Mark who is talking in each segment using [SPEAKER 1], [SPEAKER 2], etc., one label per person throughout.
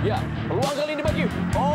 [SPEAKER 1] Ya, peluang kali ini bagi.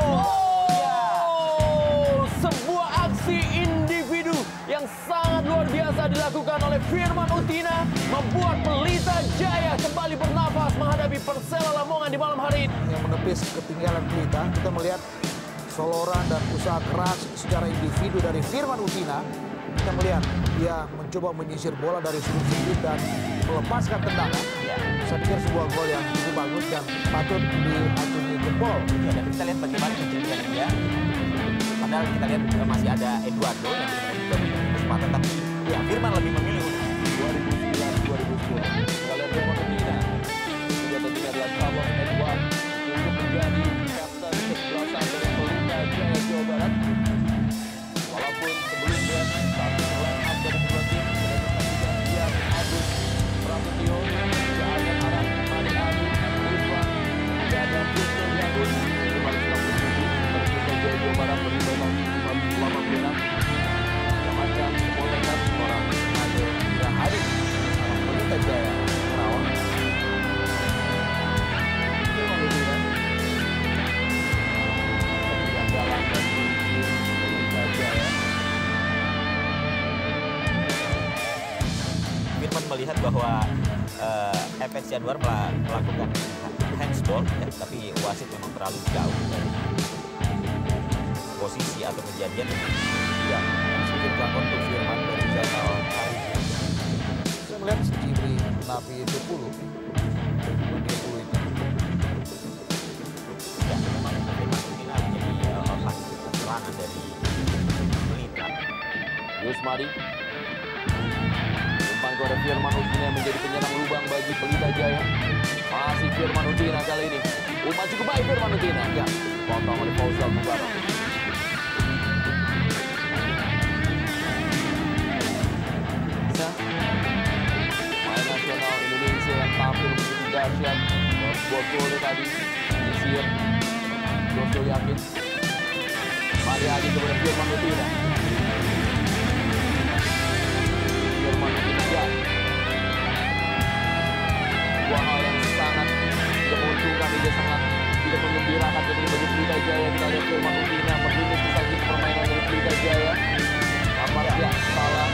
[SPEAKER 1] Sebuah aksi individu yang sangat luar biasa dilakukan oleh Firman Utina membuat Pelita Jaya kembali bernafas menghadapi Persela Lamongan di malam hari ini.
[SPEAKER 2] Yang menepis ketinggalan Pelita, kita melihat soloran dan usaha keras secara individu dari Firman Utina. Kita melihat dia mencoba menyisir bola dari sudut sempit dan melepaskan tendangan. Saya pikir sebuah gol yang cukup bagus dan patut diacungi jempol.
[SPEAKER 3] Ya, dan kita lihat bagaimana kecerdasan dia. Padahal kita lihat masih ada Eduardo yang juga memiliki kesempatan, tapi ya Firman lebih memilih untuk
[SPEAKER 1] 2009-2010. Kita lihat Firman Utina. Juga tentunya adalah Carlos Edward untuk menjadi kapten kesebelasan dari Pelita Jaya Jawa Barat. Walaupun sebelumnya satu line up dari kedua tim sudah disaksikan Dian Agus Prasetyo, Jaan Arang, Mari Agus, Ridwan, dan Putu Yagun. Di balik 97 dari Pelita Jaya Jawa Barat berimbang 86. Yang akan memulaikan orang ada Ira Haris, orang Pelita Jaya Kerawang. Firman Utina. Yang dalam dan Pelita Jaya.
[SPEAKER 3] Firman melihat bahwa FX Januar melakukan handsball, ya, tapi wasit memang terlalu jauh dari posisi atau kejadian.
[SPEAKER 2] Ya, sedikit untuk Firman dari Zainal Arif. Saya melihat Jibri Napi 10. itu.
[SPEAKER 3] Ya, memang Firman Utina menjadi otak serangan dari Pelita.
[SPEAKER 1] Yusmadi. Umpan kepada Firman Utina yang menjadi penyerang lubang bagi Pelita Jaya. Masih Firman Utina kali ini. Umpan cukup baik Firman Utina. Ya, potong oleh Fauzal Mubarak. Main nasional Indonesia yang tampil begitu dahsyat. Botol tadi disir. Joshua Yakin. Mari Adi kepada Firman Utina. Firman Utina ya. Dua hal yang sangat tidak menguntungkan, juga sangat tidak menggembirakan tentunya bagi Pelita Jaya. Kita lihat Firman Utina menghimis saja permainan dari Pelita Jaya. Nampaknya salah.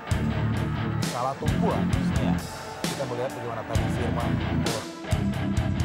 [SPEAKER 2] Salah tumpuan. Ya. Kita melihat bagaimana tadi Firman